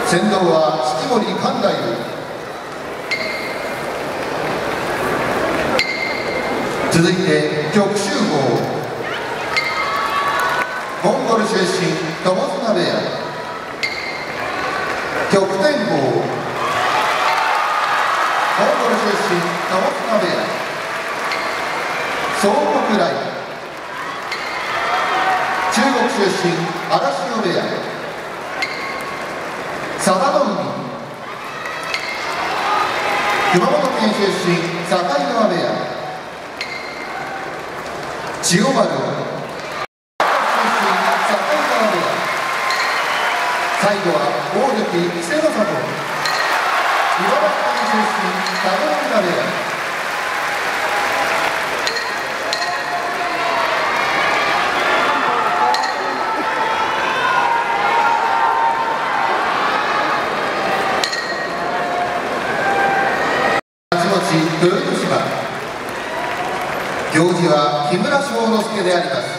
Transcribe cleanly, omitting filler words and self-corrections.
先導は式守寛太夫。続いて極州号モンゴル出身友綱部屋。極天号モンゴル出身友綱部屋。総国来中国出身荒汐部屋。佐田の海熊本県出身境川部屋。千代丸出身境川部屋。最後は大関稀勢の里茨城県出身田野浦部屋。豊ノ島行司は木村庄之助であります。